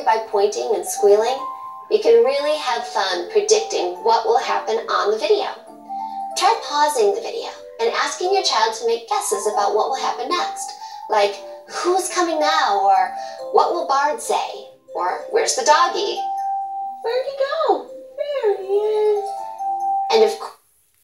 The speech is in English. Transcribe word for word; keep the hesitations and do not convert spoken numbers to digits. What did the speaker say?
By pointing and squealing, you can really have fun predicting what will happen on the video. Try pausing the video and asking your child to make guesses about what will happen next, like, who's coming now, or what will Bard say, or where's the doggy? Where'd he go? There he is. And of